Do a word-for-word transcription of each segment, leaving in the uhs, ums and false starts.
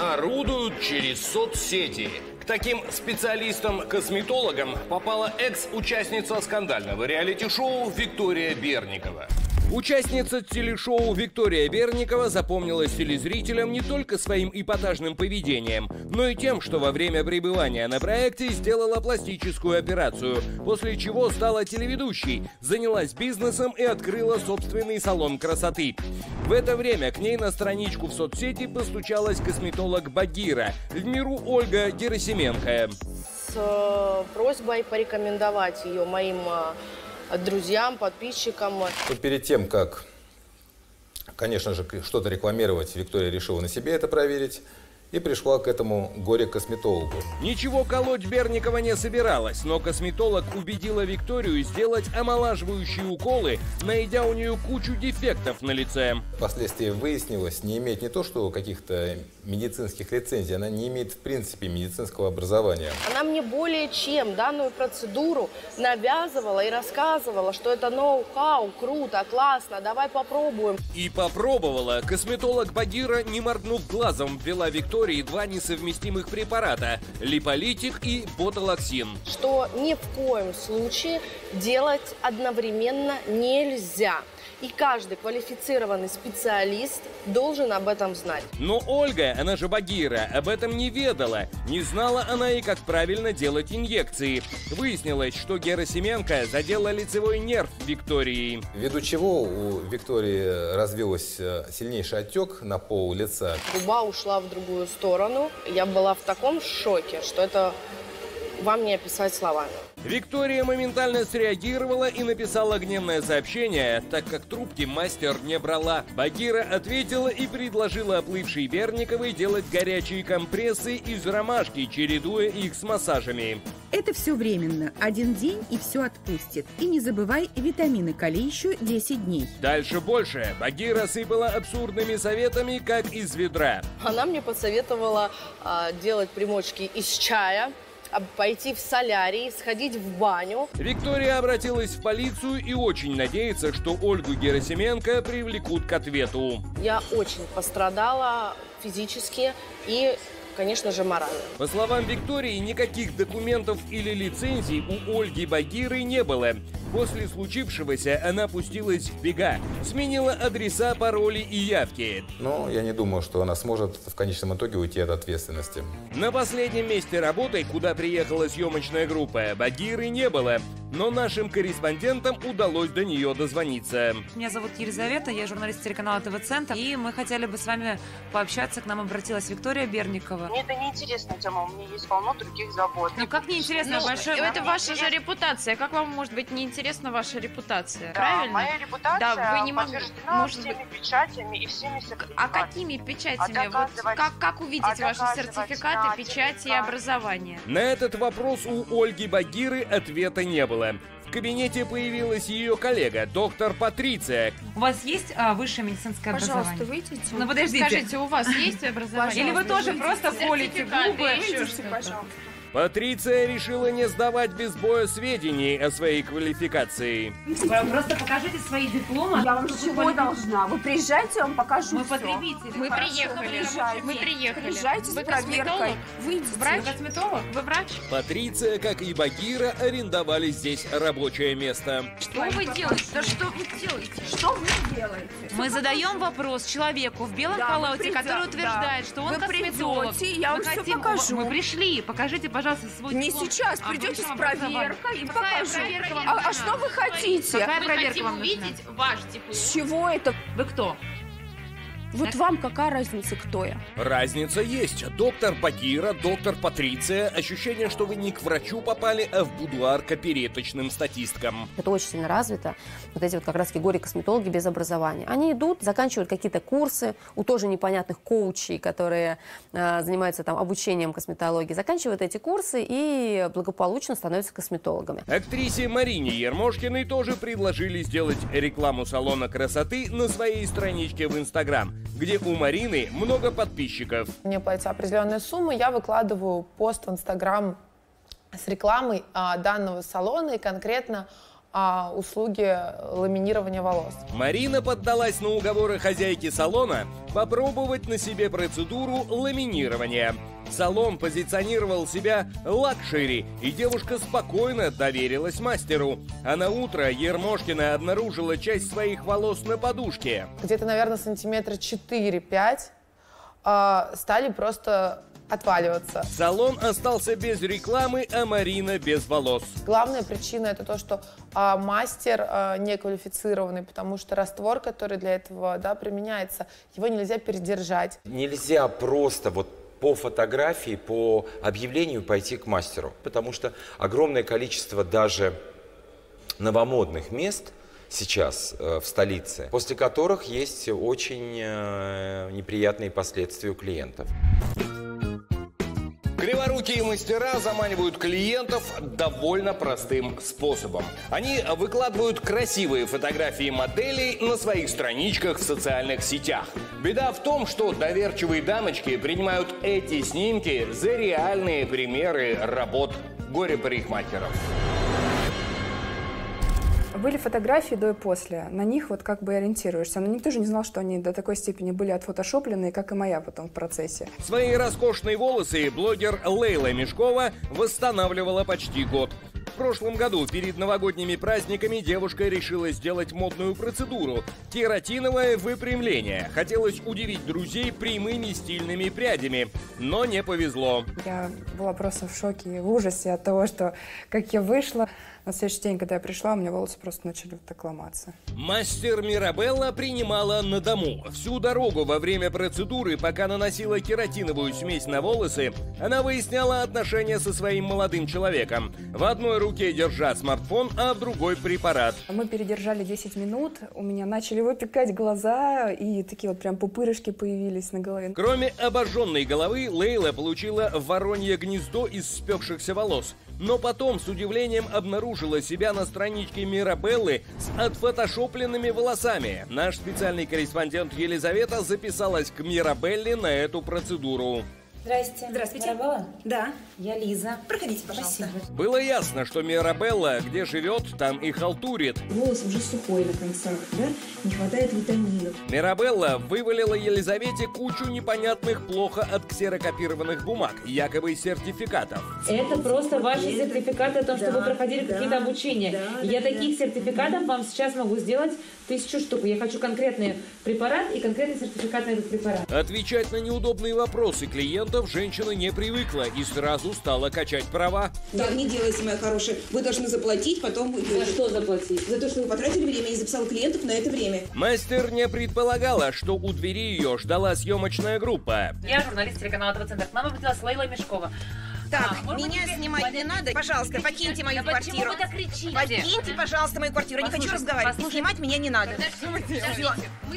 орудуют через соцсети. К таким специалистам-косметологам попала экс-участница скандального реалити-шоу Виктория Берникова. Участница телешоу Виктория Берникова запомнилась телезрителям не только своим эпатажным поведением, но и тем, что во время пребывания на проекте сделала пластическую операцию, после чего стала телеведущей, занялась бизнесом и открыла собственный салон красоты. В это время к ней на страничку в соцсети постучалась косметолог Багира, в миру Ольга Герасименко. С просьбой порекомендовать ее моим друзьям, подписчикам. Перед тем, как, конечно же, что-то рекламировать, Виктория решила на себе это проверить и пришла к этому горе-косметологу. Ничего колоть Берникова не собиралась, но косметолог убедила Викторию сделать омолаживающие уколы, найдя у нее кучу дефектов на лице. Впоследствии выяснилось, не имеет не то что каких-то медицинских лицензий, она не имеет в принципе медицинского образования. Она мне более чем данную процедуру навязывала и рассказывала, что это ноу-хау, круто, классно, давай попробуем. И попробовала. Косметолог Багира, не моргнув глазом, ввела Виктории два несовместимых препарата – липолитик и ботулоксин. Что ни в коем случае делать одновременно нельзя. И каждый квалифицированный специалист должен об этом знать. Но Ольга, она же Багира, об этом не ведала. Не знала она и как правильно делать инъекции. Выяснилось, что Герасименко задела лицевой нерв Виктории. Ввиду чего у Виктории развился сильнейший отек на пол лица. Губа ушла в другую сторону. Я была в таком шоке, что это вам не описать словами. Виктория моментально среагировала и написала гневное сообщение, так как трубки мастер не брала. Багира ответила и предложила оплывшей Берниковой делать горячие компрессы из ромашки, чередуя их с массажами. Это все временно. Один день и все отпустит. И не забывай, витамины кали еще десять дней. Дальше больше. Багира сыпала абсурдными советами, как из ведра. Она мне посоветовала а, делать примочки из чая, пойти в солярий, сходить в баню. Виктория обратилась в полицию и очень надеется, что Ольгу Герасименко привлекут к ответу. Я очень пострадала физически и, конечно же, морально. По словам Виктории, никаких документов или лицензий у Ольги Багиры не было. После случившегося она пустилась в бега, сменила адреса, пароли и явки. Но я не думаю, что она сможет в конечном итоге уйти от ответственности. На последнем месте работы, куда приехала съемочная группа, Багиры не было. Но нашим корреспондентам удалось до нее дозвониться. Меня зовут Елизавета, я журналист телеканала ТВ-центр. И мы хотели бы с вами пообщаться. К нам обратилась Виктория Берникова. Мне это неинтересная тема, у меня есть полно других забот. Ну как неинтересно? Ну, большое... это ваша же репутация. Как вам может быть неинтересна ваша репутация? Да, правильно? Моя репутация да, вы не подтверждена может всеми быть... печатями и всеми сертификатами. А какими печатями? А вот как, как увидеть а ваши сертификаты, печати и образование? На этот вопрос у Ольги Багиры ответа не было. В кабинете появилась ее коллега, доктор Патриция. У вас есть а, высшее медицинское Пожалуйста, образование? выйдите. Ну подождите. Скажите, у вас есть образование? Или вы тоже просто колите губы? Выйдите, пожалуйста. Патриция решила не сдавать без боя сведений о своей квалификации. Просто покажите свои дипломы. Я вам чего должна? Вы приезжайте, я вам покажу. Мы всё. потребители. Мы Хорошо, приехали. приезжайте. Мы приехали. Приезжайте Вы с проверкой. косметолог? Выйдите. Врач? Косметолог? Вы врач? Патриция, как и Багира, арендовали здесь рабочее место. Что вы делаете? Да что вы делаете? Что вы делаете? Мы задаем вопрос человеку в белом Да, халате, вы придя- который утверждает, да. что он Вы косметолог. придете, я Мы вам всё хотим- покажу. Мы пришли. Покажите, пожалуйста, свой Не диплом сейчас, о придете с высшем образовании. проверкой и Какая покажу. проверка вам А, нужна? а что вы хотите? Какая проверка вам нужна? ваш диплом. С чего это? Вы кто? Вот вам какая разница, кто я? Разница есть. Доктор Багира, доктор Патриция. Ощущение, что вы не к врачу попали, а в будуар к опереточным статисткам. Это очень сильно развито. Вот эти вот как раз-таки горе-косметологи без образования. Они идут, заканчивают какие-то курсы у тоже непонятных коучей, которые э, занимаются там обучением косметологии. Заканчивают эти курсы и благополучно становятся косметологами. Актрисе Марине Ермошкиной тоже предложили сделать рекламу салона красоты на своей страничке в Инстаграм, где у Марины много подписчиков. Мне платится определенная сумма, я выкладываю пост в Инстаграм с рекламой а, данного салона и конкретно а, услуги ламинирования волос. Марина поддалась на уговоры хозяйки салона попробовать на себе процедуру ламинирования. Салон позиционировал себя лакшери, и девушка спокойно доверилась мастеру. А на утро Ермошкина обнаружила часть своих волос на подушке. Где-то, наверное, сантиметра четыре-пять э, стали просто отваливаться. Салон остался без рекламы, а Марина без волос. Главная причина — это то, что э, мастер э, неквалифицированный, потому что раствор, который для этого, да, применяется, его нельзя передержать. Нельзя просто вот по фотографии, по объявлению пойти к мастеру, потому что огромное количество даже новомодных мест сейчас э, в столице, после которых есть очень э, неприятные последствия у клиентов. Криворукие мастера заманивают клиентов довольно простым способом. Они выкладывают красивые фотографии моделей на своих страничках в социальных сетях. Беда в том, что доверчивые дамочки принимают эти снимки за реальные примеры работ горе-парикмахеров. Были фотографии до и после, на них вот как бы ориентируешься, но никто же не знал, что они до такой степени были отфотошоплены, как и моя потом в процессе. Свои роскошные волосы блогер Лейла Мешкова восстанавливала почти год. В прошлом году перед новогодними праздниками девушка решила сделать модную процедуру – кератиновое выпрямление. Хотелось удивить друзей прямыми стильными прядями, но не повезло. Я была просто в шоке и в ужасе от того, что как я вышла. На следующий день, когда я пришла, у меня волосы просто начали вот так ломаться. Мастер Мирабелла принимала на дому. Всю дорогу во время процедуры, пока наносила кератиновую смесь на волосы, она выясняла отношения со своим молодым человеком. В одной руке держа смартфон, а в другой препарат. Мы передержали десять минут, у меня начали выпекать глаза, и такие вот прям пупырышки появились на голове. Кроме обожженной головы, Лейла получила воронье гнездо из спекшихся волос. Но потом с удивлением обнаружила себя на страничке Мирабеллы с отфотошопленными волосами. Наш специальный корреспондент Елизавета записалась к Мирабелле на эту процедуру. Здрасте. Здравствуйте. Мирабелла? Да. Я Лиза. Проходите, пожалуйста. Спасибо. Было ясно, что Мирабелла где живет, там и халтурит. Волос уже сухой на концах, да? Не хватает витаминов. Мирабелла вывалила Елизавете кучу непонятных, плохо отксерокопированных бумаг, якобы сертификатов. Это просто ваши сертификаты о том, что да, вы проходили да, какие-то обучения. Да, Я да, таких да. сертификатов вам сейчас могу сделать тысячу штук. Я хочу конкретный препарат и конкретный сертификат на этот препарат. Отвечать на неудобные вопросы клиентов женщина не привыкла и сразу стала качать права. Так не делайте, моя хорошая. Вы должны заплатить, потом вы... За что заплатить? За то, что вы потратили время и записал клиентов на это время. Мастер не предполагала, что у двери ее ждала съемочная группа. Я журналист телеканала ТВ Центр. К нам обратилась Лейла Мешкова. Так, а, меня быть, снимать не надо. Пожалуйста, покиньте мою да квартиру. Почему вы так кричите? Покиньте, пожалуйста, мою квартиру. Я не хочу разговаривать. И снимать меня не надо. Все.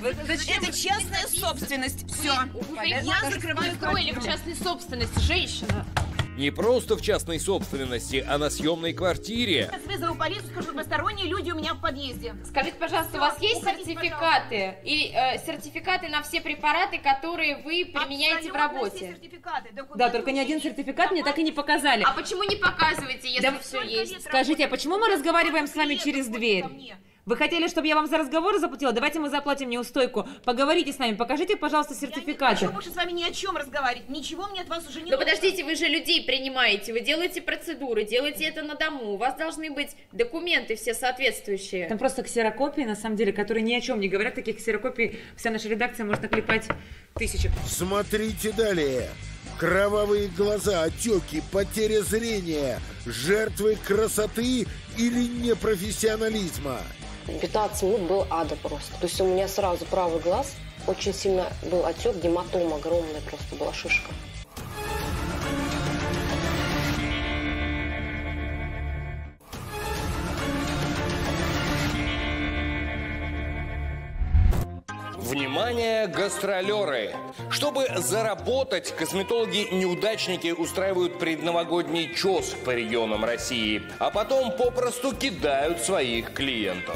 Это частная собственность. Все. Я закрываю квартиру. В частной собственности, женщина. Не просто в частной собственности, а на съемной квартире. Я вызову полицию, скажу, что посторонние люди у меня в подъезде. Скажите, пожалуйста, все, у вас есть сертификаты? И э, сертификаты на все препараты, которые вы применяете в работе? Да, да только ни один сертификат мне так и не показали. А почему не показываете, если да, все есть? Скажите, а почему мы разговариваем с вами через дверь? Вы хотели, чтобы я вам за разговор заплатила? Давайте мы заплатим неустойку. Поговорите с нами, покажите, пожалуйста, сертификаты. Я не хочу больше с вами ни о чем разговаривать. Ничего мне от вас уже не нужно. Но подождите, вы же людей принимаете, вы делаете процедуры, делаете это на дому. У вас должны быть документы все соответствующие. Там просто ксерокопии, на самом деле, которые ни о чем не говорят. Таких ксерокопий вся наша редакция может наклепать тысячи. Смотрите далее. Кровавые глаза, отеки, потеря зрения, жертвы красоты или непрофессионализма. пятнадцать минут был ада просто. То есть у меня сразу правый глаз очень сильно был отек, гематома огромная просто была, шишка. Внимание, гастролеры! Чтобы заработать, косметологи-неудачники устраивают предновогодний чес по регионам России, а потом попросту кидают своих клиентов.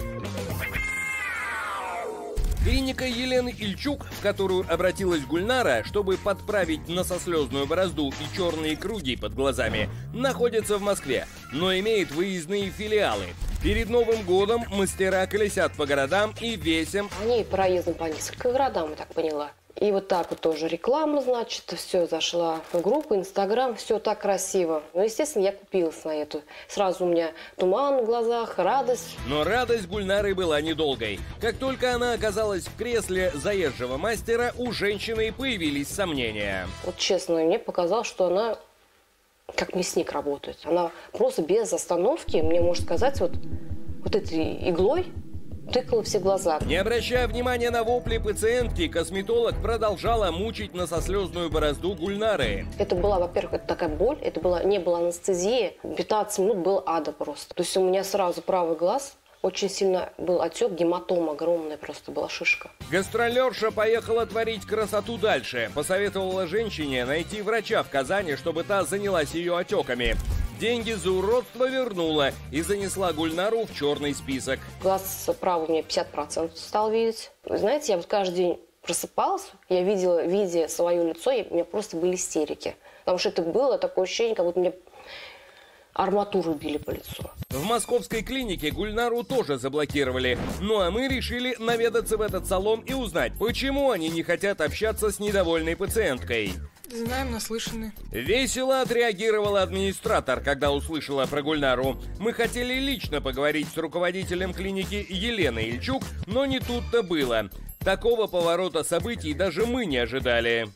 Клиника Елены Ильчук, в которую обратилась Гульнара, чтобы подправить носослезную борозду и черные круги под глазами, находится в Москве, но имеет выездные филиалы. Перед Новым годом мастера колесят по городам и весим. Они проездом по нескольким городам, я так поняла. И вот так вот тоже реклама, значит, все зашла в группу, Инстаграм, все так красиво. Ну, естественно, я купилась на эту. Сразу у меня туман в глазах, радость. Но радость Гульнары была недолгой. Как только она оказалась в кресле заезжего мастера, у женщины появились сомнения. Вот честно, мне показалось, что она как мясник работает. Она просто без остановки, мне можно сказать, вот, вот этой иглой тыкала все глаза. Не обращая внимания на вопли пациентки, косметолог продолжала мучить носослезную борозду Гульнары. Это была, во-первых, это такая боль, это была, не было анестезии. пятнадцать минут был ада просто. То есть у меня сразу правый глаз очень сильно был отек, гематома огромная просто была, шишка. Гастролерша поехала творить красоту дальше. Посоветовала женщине найти врача в Казани, чтобы та занялась ее отеками. Деньги за уродство вернула и занесла Гульнару в черный список. Глаз правый у меня пятьдесят процентов стал видеть. Вы знаете, я вот каждый день просыпалась, я видела, видя свое лицо, и у меня просто были истерики. Потому что это было такое ощущение, как будто мне арматуру били по лицу. В московской клинике Гульнару тоже заблокировали. Ну а мы решили наведаться в этот салон и узнать, почему они не хотят общаться с недовольной пациенткой. Знаем, наслышаны. Весело отреагировала администратор, когда услышала про Гульнару. Мы хотели лично поговорить с руководителем клиники Еленой Ильчук, но не тут-то было. Такого поворота событий даже мы не ожидали.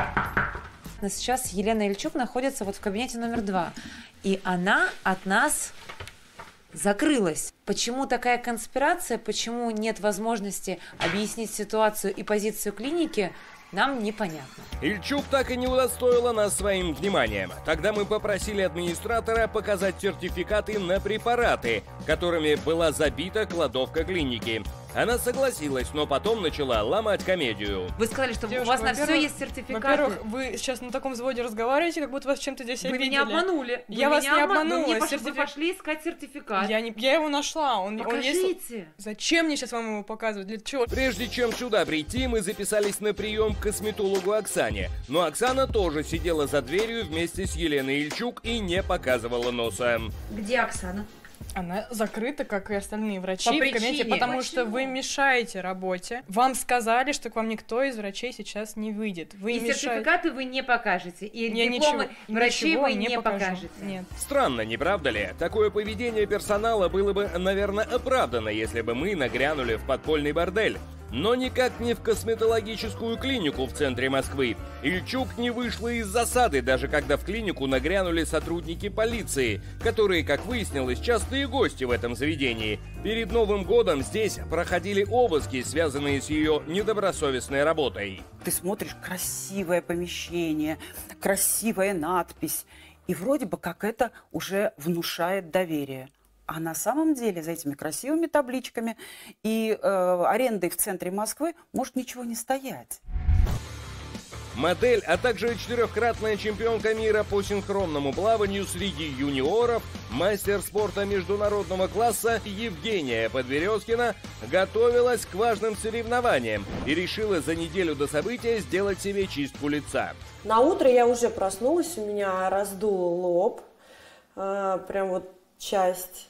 Сейчас Елена Ильчук находится вот в кабинете номер два. И она от нас закрылась. Почему такая конспирация, почему нет возможности объяснить ситуацию и позицию клиники, нам непонятно. Ильчук так и не удостоила нас своим вниманием. Тогда мы попросили администратора показать сертификаты на препараты, которыми была забита кладовка клиники. Она согласилась, но потом начала ломать комедию. Вы сказали, что Девушка, у вас на все есть сертификаты. Во-первых, вы сейчас на таком взводе разговариваете, как будто вас чем-то здесь вы обидели. Меня обманули. Я вы вас меня не обман... обманула. Вы, пошли, Сертифик... вы пошли искать сертификат. Я, не... я его нашла. Он, Покажите. Он есть... Зачем мне сейчас вам его показывать? Для чего? Прежде чем сюда прийти, мы записались на прием к косметологу Оксане. Но Оксана тоже сидела за дверью вместе с Еленой Ильчук и не показывала носа. Где Оксана? Она закрыта, как и остальные врачи По в кабинете, причине. потому Почему? что вы мешаете работе. Вам сказали, что к вам никто из врачей сейчас не выйдет. Вы И мешаете. сертификаты вы не покажете. И Я дипломы ничего- врачей ничего вы не не покажу. покажете. Нет. Странно, не правда ли? Такое поведение персонала было бы, наверное, оправдано, если бы мы нагрянули в подпольный бордель. Но никак не в косметологическую клинику в центре Москвы. Ильчук не вышла из засады, даже когда в клинику нагрянули сотрудники полиции, которые, как выяснилось, частые гости в этом заведении. Перед Новым годом здесь проходили обыски, связанные с ее недобросовестной работой. Ты смотришь, красивое помещение, красивая надпись, и вроде бы как это уже внушает доверие. А на самом деле за этими красивыми табличками и э, арендой в центре Москвы может ничего не стоять. Модель, а также четырехкратная чемпионка мира по синхронному плаванию среди юниоров, мастер спорта международного класса Евгения Подберезкина готовилась к важным соревнованиям и решила за неделю до события сделать себе чистку лица. На утро я уже проснулась, у меня раздул лоб, э, прям вот часть.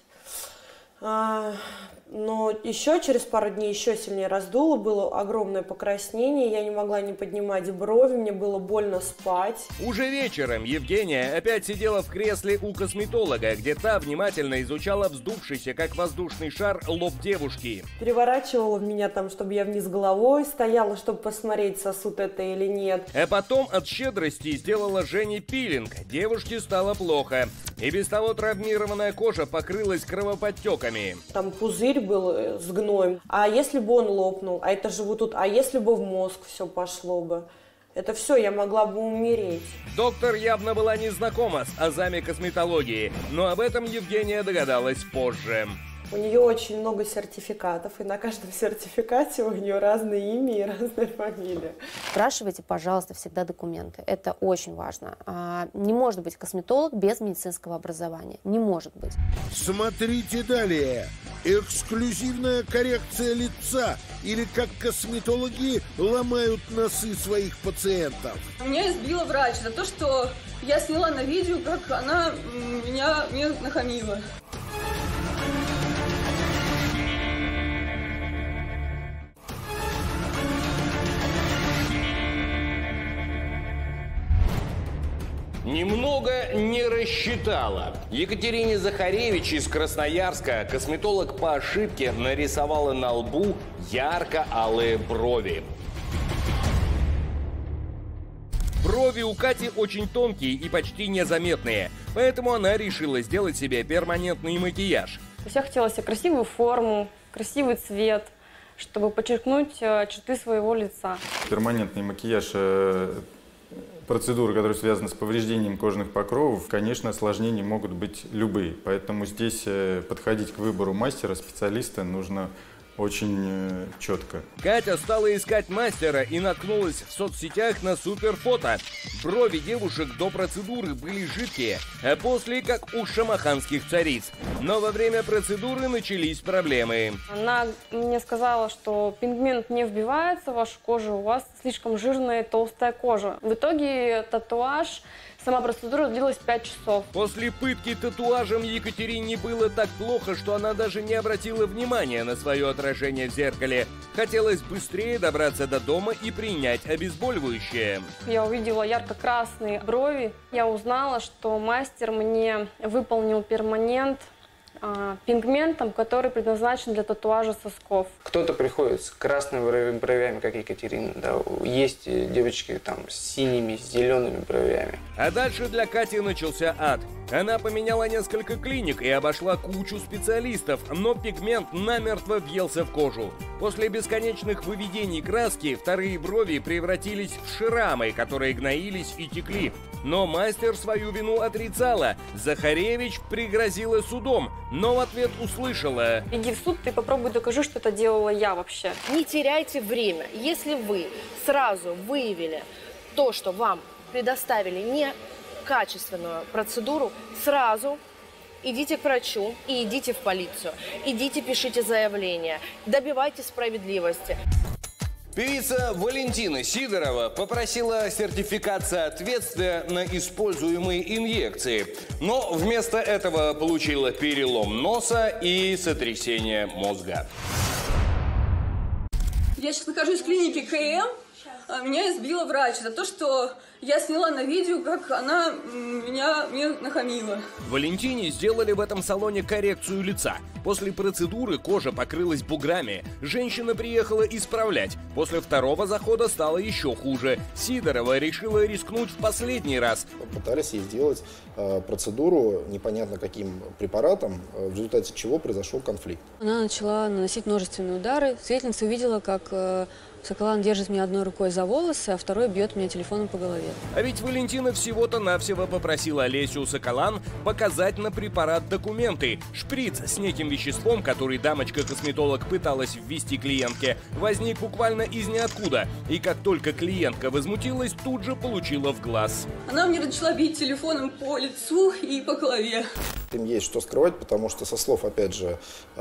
А, но еще через пару дней еще сильнее раздуло, было огромное покраснение, я не могла не поднимать брови, мне было больно спать. Уже вечером Евгения опять сидела в кресле у косметолога, где та внимательно изучала вздувшийся, как воздушный шар, лоб девушки. Переворачивала меня там, чтобы я вниз головой стояла, чтобы посмотреть, сосуд это или нет. А потом от щедрости сделала Жене пилинг. Девушке стало плохо. И без того травмированная кожа покрылась кровоподтеками. Там пузырь был с гноем. А если бы он лопнул? А это же вот тут. А если бы в мозг все пошло бы? Это все, я могла бы умереть. Доктор явно была не знакома с азами косметологии, но об этом Евгения догадалась позже. У нее очень много сертификатов, и на каждом сертификате у нее разное имя и разная фамилия. Спрашивайте, пожалуйста, всегда документы. Это очень важно. А, не может быть косметолог без медицинского образования. Не может быть. Смотрите далее. Эксклюзивная коррекция лица. Или как косметологи ломают носы своих пациентов. Меня избила врач за то, что я сняла на видео, как она меня, меня нахамила. Немного не рассчитала. Екатерине Захаревич из Красноярска косметолог по ошибке нарисовала на лбу ярко-алые брови. Брови у Кати очень тонкие и почти незаметные, поэтому она решила сделать себе перманентный макияж. То есть я хотела себе красивую форму, красивый цвет, чтобы подчеркнуть черты своего лица. Перманентный макияж, процедуры, которые связаны с повреждением кожных покровов, конечно, осложнений могут быть любые. Поэтому здесь подходить к выбору мастера, специалиста нужно очень четко. Катя стала искать мастера и наткнулась в соцсетях на суперфото. Брови девушек до процедуры были жидкие, а после как у шамаханских цариц. Но во время процедуры начались проблемы. Она мне сказала, что пигмент не вбивается в вашу кожу, у вас слишком жирная и толстая кожа. В итоге татуаж, сама процедура длилась пять часов. После пытки татуажем Екатерине было так плохо, что она даже не обратила внимания на свое отражение в зеркале. Хотелось быстрее добраться до дома и принять обезболивающее. Я увидела ярко-красные брови. Я узнала, что мастер мне выполнил перманент а, пигментом, который предназначен для татуажа сосков. Кто-то приходит с красными бровями, как Екатерина, да. Есть девочки там с синими, с зелеными бровями. А дальше для Кати начался ад. Она поменяла несколько клиник и обошла кучу специалистов, но пигмент намертво въелся в кожу. После бесконечных выведений краски вторые брови превратились в шрамы, которые гноились и текли. Но мастер свою вину отрицала. Захаревич пригрозила судом, но в ответ услышала: иди в суд, ты попробуй докажи, что это делала я вообще. Не теряйте время. Если вы сразу выявили то, что вам предоставили некачественную процедуру, сразу идите к врачу и идите в полицию. Идите, пишите заявление, добивайтесь справедливости. Певица Валентина Сидорова попросила сертификат соответствия на используемые инъекции, но вместо этого получила перелом носа и сотрясение мозга. Я сейчас нахожусь в клинике КМ. Меня избила врач за то, что я сняла на видео, как она меня мне нахамила. Валентине сделали в этом салоне коррекцию лица. После процедуры кожа покрылась буграми. Женщина приехала исправлять. После второго захода стало еще хуже. Сидорова решила рискнуть в последний раз. Пытались ей сделать э, процедуру непонятно каким препаратом, э, в результате чего произошел конфликт. Она начала наносить множественные удары. Свидетельница увидела, как э, Соколан держит меня одной рукой за волосы, а второй бьет меня телефоном по голове. А ведь Валентина всего-то навсего попросила Олесю Соколан показать на препарат документы. Шприц с неким веществом, который дамочка-косметолог пыталась ввести клиентке, возник буквально из ниоткуда. И как только клиентка возмутилась, тут же получила в глаз. Она мне начала бить телефоном по лицу и по голове. Им есть что скрывать, потому что, со слов, опять же,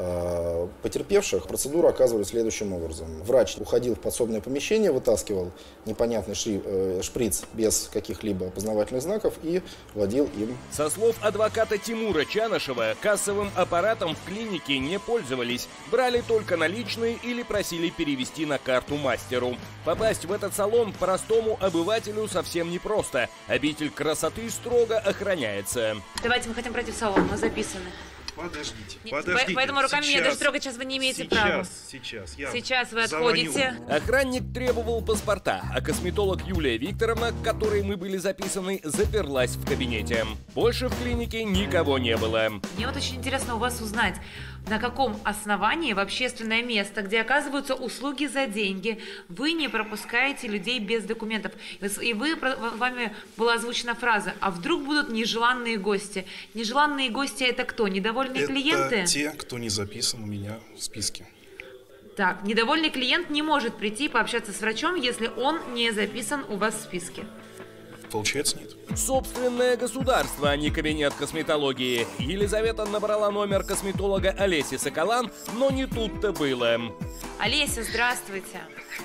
потерпевших, процедура оказывалась следующим образом. Врач уходил в подсобное помещение, вытаскивал непонятный шприц без каких-либо опознавательных знаков и вводил им. Со слов адвоката Тимура Чанышева, кассовым аппаратом в клинике не пользовались. Брали только наличные или просили перевести на карту мастеру. Попасть в этот салон простому обывателю совсем непросто. Обитель красоты строго охраняется. Давайте мы хотим пройти в салон, мы записаны. Подождите, Нет, подождите. Поэтому руками сейчас, меня даже трогать сейчас вы не имеете сейчас, права. Сейчас, я Сейчас вы звоню. отходите. Охранник требовал паспорта, а косметолог Юлия Викторовна, к которой мы были записаны, заперлась в кабинете. Больше в клинике никого не было. Мне вот очень интересно у вас узнать, на каком основании в общественное место, где оказываются услуги за деньги, вы не пропускаете людей без документов. И вы, вами была озвучена фраза: а вдруг будут нежеланные гости? Нежеланные гости — это кто? Недовольные Это клиенты? те, кто не записан у меня в списке. Так, недовольный клиент не может прийти пообщаться с врачом, если он не записан у вас в списке. Получается, нет. Собственное государство, а не кабинет косметологии. Елизавета набрала номер косметолога Олеси Соколан, но не тут-то было. Олеся, здравствуйте.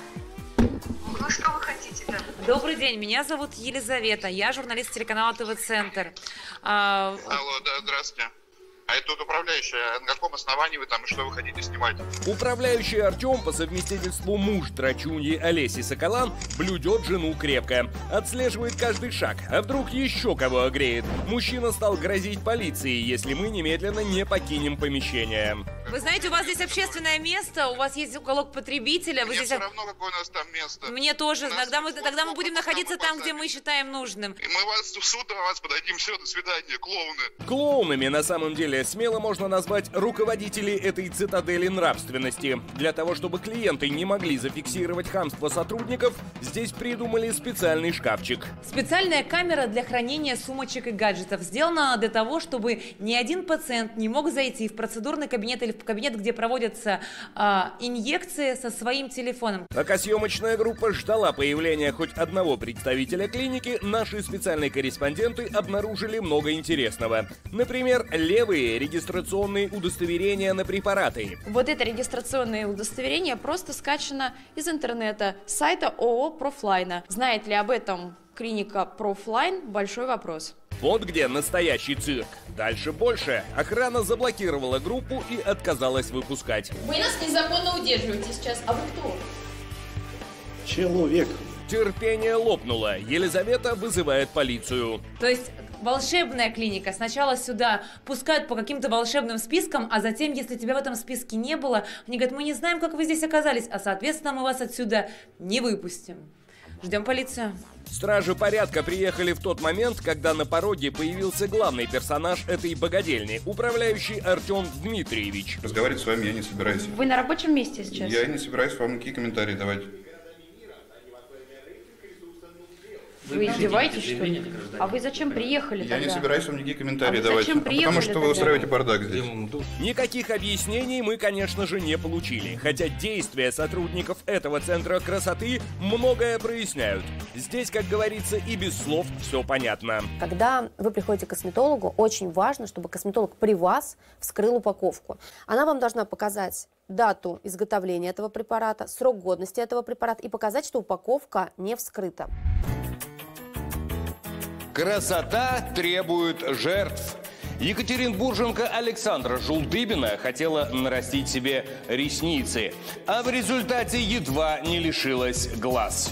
Ну, что вы хотите-то? Добрый день, меня зовут Елизавета, я журналист телеканала ТВ-центр. А... Алло, да, здравствуйте. А это вот управляющая, на каком основании вы там и что вы хотите снимать? Управляющий Артем, по совместительству муж драчуньи Олеси Соколан, блюдет жену крепко. Отслеживает каждый шаг. А вдруг еще кого огреет? Мужчина стал грозить полиции, если мы немедленно не покинем помещение. Вы знаете, у вас здесь общественное место, у вас есть уголок потребителя. Вы Мне здесь... все равно, какое у нас там место. Мне тоже. Тогда мы, тогда мы будем находиться там, где мы считаем нужным. И мы вас в суд на вас подадим. Все, до свидания, клоуны. Клоунами, на самом деле, смело можно назвать руководителей этой цитадели нравственности. Для того, чтобы клиенты не могли зафиксировать хамство сотрудников, здесь придумали специальный шкафчик. Специальная камера для хранения сумочек и гаджетов сделана для того, чтобы ни один пациент не мог зайти в процедурный кабинет или в кабинет, где проводятся а, инъекции, со своим телефоном. Пока съемочная группа ждала появления хоть одного представителя клиники, наши специальные корреспонденты обнаружили много интересного. Например, левые регистрационные удостоверения на препараты. Вот это регистрационное удостоверение просто скачано из интернета, с сайта ООО «Профлайна». Знает ли об этом клиника «Профлайн» – большой вопрос. Вот где настоящий цирк. Дальше больше. Охрана заблокировала группу и отказалась выпускать. Вы нас незаконно удерживаете сейчас. А вы кто? Человек. Терпение лопнуло. Елизавета вызывает полицию. То есть волшебная клиника. Сначала сюда пускают по каким-то волшебным спискам, а затем, если тебя в этом списке не было, они говорят, мы не знаем, как вы здесь оказались, а, соответственно, мы вас отсюда не выпустим. Ждем полицию. Стражи порядка приехали в тот момент, когда на пороге появился главный персонаж этой богадельни, управляющий Артем Дмитриевич. Разговаривать с вами я не собираюсь. Вы на рабочем месте сейчас? Я не собираюсь вам никакие комментарии давать. Вы издеваетесь, что ли? А вы зачем приехали Я тогда? не собираюсь вам никакие комментарии а давать. Зачем приехали Потому что тогда? вы устраиваете бардак здесь. Никаких объяснений мы, конечно же, не получили, хотя действия сотрудников этого центра красоты многое проясняют. Здесь, как говорится, и без слов все понятно. Когда вы приходите к косметологу, очень важно, чтобы косметолог при вас вскрыл упаковку. Она вам должна показать дату изготовления этого препарата, срок годности этого препарата и показать, что упаковка не вскрыта. Красота требует жертв. Екатеринбурженка Александра Жулдыбина хотела нарастить себе ресницы, а в результате едва не лишилась глаз.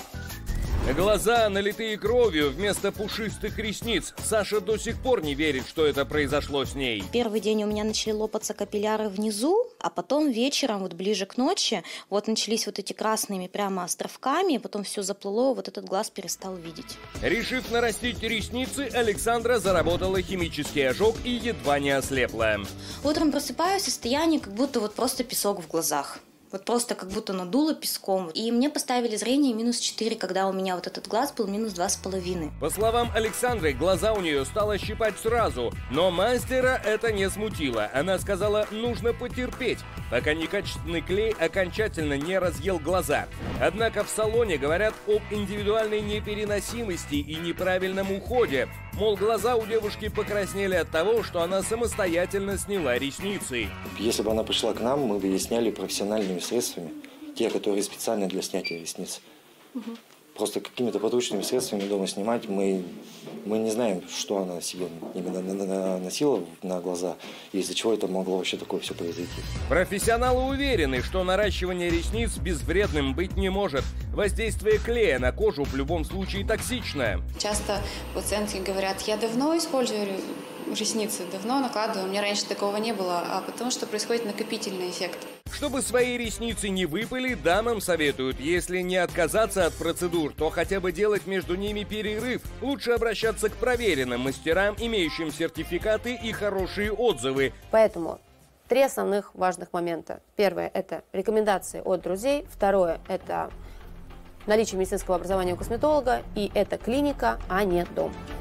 Глаза, налитые кровью, вместо пушистых ресниц. Саша до сих пор не верит, что это произошло с ней. Первый день у меня начали лопаться капилляры внизу, а потом вечером, вот ближе к ночи, вот начались вот эти красными прямо островками, потом все заплыло, вот этот глаз перестал видеть. Решив нарастить ресницы, Александра заработала химический ожог и едва не ослепла. Утром просыпаюсь, состояние, как будто вот просто песок в глазах. Вот просто как будто надуло песком. И мне поставили зрение минус четыре, когда у меня вот этот глаз был минус два с половиной. По словам Александры, глаза у нее стало щипать сразу. Но мастера это не смутило. Она сказала, нужно потерпеть, пока некачественный клей окончательно не разъел глаза. Однако в салоне говорят об индивидуальной непереносимости и неправильном уходе. Мол, глаза у девушки покраснели от того, что она самостоятельно сняла ресницы. Если бы она пришла к нам, мы бы ей сняли профессиональными средствами, те, которые специально для снятия ресниц. Угу. Просто какими-то подручными средствами дома снимать, мы, мы не знаем, что она себе именно наносила на глаза, и из-за чего это могло вообще такое все произойти. Профессионалы уверены, что наращивание ресниц безвредным быть не может. Воздействие клея на кожу в любом случае токсичное. Часто пациентки говорят, я давно использую ресницы, давно накладываю, у меня раньше такого не было, а потому что происходит накопительный эффект. Чтобы свои ресницы не выпали, дамам советуют, если не отказаться от процедур, то хотя бы делать между ними перерыв. Лучше обращаться к проверенным мастерам, имеющим сертификаты и хорошие отзывы. Поэтому три основных важных момента. Первое – это рекомендации от друзей. Второе – это наличие медицинского образования у косметолога. И это клиника, а не дом.